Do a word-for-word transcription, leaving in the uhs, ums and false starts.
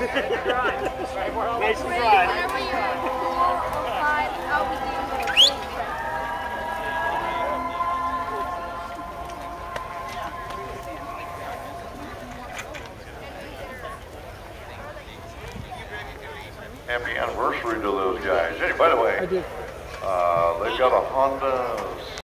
Nice and dry. Whenever you're in four or five, I'll be doing a big trip. Happy anniversary to those guys. Hey, by the way, uh, they've got a Honda